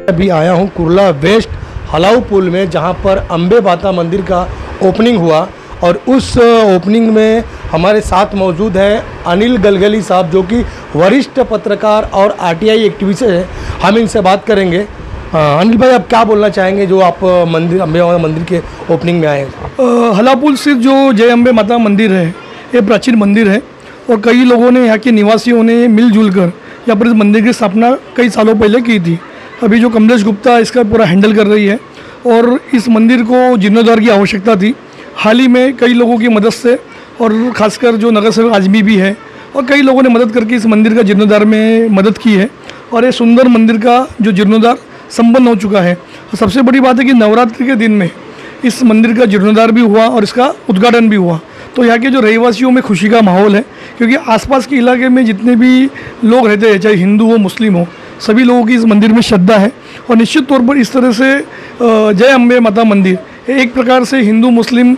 अभी आया हूँ कुरला वेस्ट हलाऊ पुल में, जहाँ पर अम्बे माता मंदिर का ओपनिंग हुआ और उस ओपनिंग में हमारे साथ मौजूद हैं अनिल गलगली साहब, जो कि वरिष्ठ पत्रकार और आरटीआई एक्टिविस्ट हैं। हम इनसे बात करेंगे। अनिल भाई, आप क्या बोलना चाहेंगे जो आप मंदिर अम्बे माता मंदिर के ओपनिंग में आए हैं? हलाऊ पुल स्थित जो जय अम्बे माता मंदिर है, ये प्राचीन मंदिर है और कई लोगों ने, यहाँ के निवासियों ने मिलजुल कर यहाँ पर इस मंदिर की स्थापना कई सालों पहले की थी। अभी जो कमलेश गुप्ता इसका पूरा हैंडल कर रही है और इस मंदिर को जीर्णोद्धार की आवश्यकता थी। हाल ही में कई लोगों की मदद से और ख़ासकर जो नगर सेवक आजमी भी है और कई लोगों ने मदद करके इस मंदिर का जीर्णोद्धार में मदद की है और ये सुंदर मंदिर का जो जीर्णोद्धार संपन्न हो चुका है। और सबसे बड़ी बात है कि नवरात्रि के दिन में इस मंदिर का जीर्णोद्धार भी हुआ और इसका उद्घाटन भी हुआ। तो यहाँ के जो रहवासियों में खुशी का माहौल है, क्योंकि आसपास के इलाके में जितने भी लोग रहते हैं, चाहे हिंदू हो मुस्लिम हो, सभी लोगों की इस मंदिर में श्रद्धा है। और निश्चित तौर पर इस तरह से जय अम्बे माता मंदिर एक प्रकार से हिंदू मुस्लिम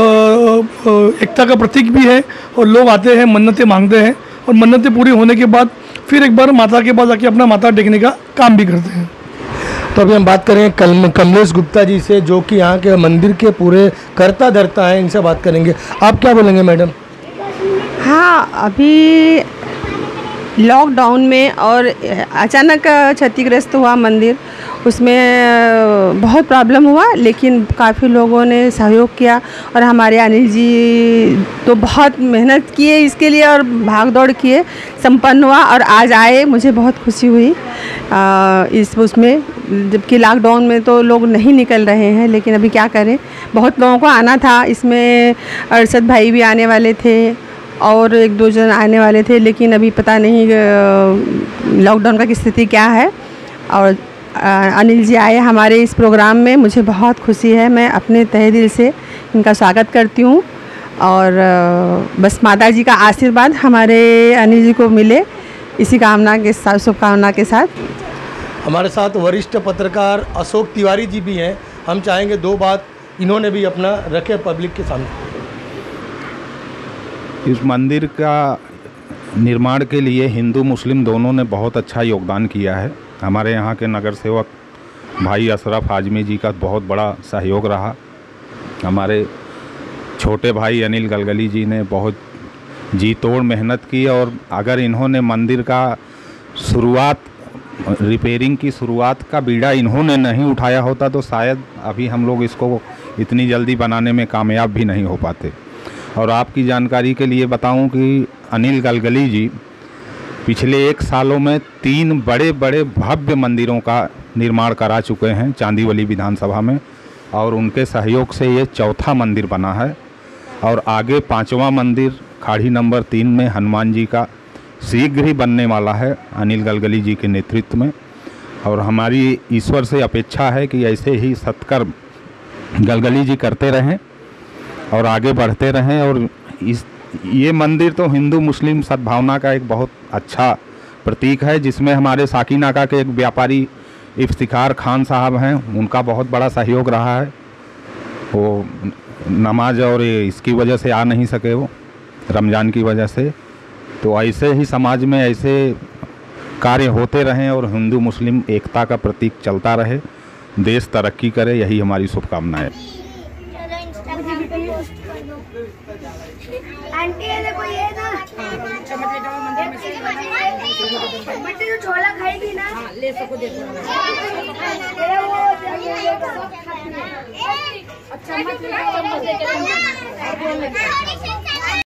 एकता का प्रतीक भी है और लोग आते हैं, मन्नतें मांगते हैं और मन्नतें पूरी होने के बाद फिर एक बार माता के पास आके अपना माथा टेकने का काम भी करते हैं। तो अभी हम बात करें कमलेश गुप्ता जी से, जो कि यहाँ के मंदिर के पूरे कर्ता धर्ता हैं। इनसे बात करेंगे। आप क्या बोलेंगे मैडम? हाँ, अभी लॉकडाउन में और अचानक क्षतिग्रस्त हुआ मंदिर, उसमें बहुत प्रॉब्लम हुआ, लेकिन काफ़ी लोगों ने सहयोग किया और हमारे अनिल जी तो बहुत मेहनत किए इसके लिए और भाग दौड़ किए, संपन्न हुआ और आज आए। मुझे बहुत खुशी हुई उसमें, जबकि लॉकडाउन में तो लोग नहीं निकल रहे हैं, लेकिन अभी क्या करें, बहुत लोगों को आना था। इसमें अरशद भाई भी आने वाले थे और एक दो जन आने वाले थे, लेकिन अभी पता नहीं लॉकडाउन का स्थिति क्या है। और अनिल जी आए हमारे इस प्रोग्राम में, मुझे बहुत खुशी है। मैं अपने तहे दिल से इनका स्वागत करती हूँ और बस माता जी का आशीर्वाद हमारे अनिल जी को मिले, इसी कामना के साथ, शुभकामना के साथ। हमारे साथ वरिष्ठ पत्रकार अशोक तिवारी जी भी हैं। हम चाहेंगे दो बात इन्होंने भी अपना रखे पब्लिक के सामने। इस मंदिर का निर्माण के लिए हिंदू मुस्लिम दोनों ने बहुत अच्छा योगदान किया है। हमारे यहाँ के नगर सेवक भाई अशरफ आजमी जी का बहुत बड़ा सहयोग रहा। हमारे छोटे भाई अनिल गलगली जी ने बहुत जी तोड़ मेहनत की और अगर इन्होंने मंदिर का रिपेयरिंग की शुरुआत का बीड़ा इन्होंने नहीं उठाया होता तो शायद अभी हम लोग इसको इतनी जल्दी बनाने में कामयाब भी नहीं हो पाते। और आपकी जानकारी के लिए बताऊं कि अनिल गलगली जी पिछले 1 सालों में 3 बड़े बड़े भव्य मंदिरों का निर्माण करा चुके हैं चांदीवली विधानसभा में, और उनके सहयोग से ये 4था मंदिर बना है और आगे 5वां मंदिर खाड़ी नंबर 3 में हनुमान जी का शीघ्र ही बनने वाला है अनिल गलगली जी के नेतृत्व में। और हमारी ईश्वर से अपेक्षा है कि ऐसे ही सत्कर्म गलगली जी करते रहें और आगे बढ़ते रहें। और ये मंदिर तो हिंदू मुस्लिम सद्भावना का एक बहुत अच्छा प्रतीक है, जिसमें हमारे साकीनाका के एक व्यापारी इफ्तिखार खान साहब हैं, उनका बहुत बड़ा सहयोग रहा है। वो नमाज और इसकी वजह से आ नहीं सके, वो रमज़ान की वजह से। तो ऐसे ही समाज में ऐसे कार्य होते रहें और हिंदू मुस्लिम एकता का प्रतीक चलता रहे, देश तरक्की करे, यही हमारी शुभकामनाएं है। आंटी देखो ये ना मट्टी जो छोला खाएगी ना, ले सको देखो अच्छा मत